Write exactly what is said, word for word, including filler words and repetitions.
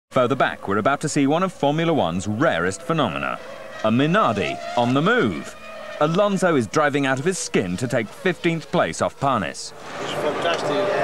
Further back, we're about to see one of Formula One's rarest phenomena, a Minardi on the move. Alonso is driving out of his skin to take fifteenth place off Panis. It's fantastic.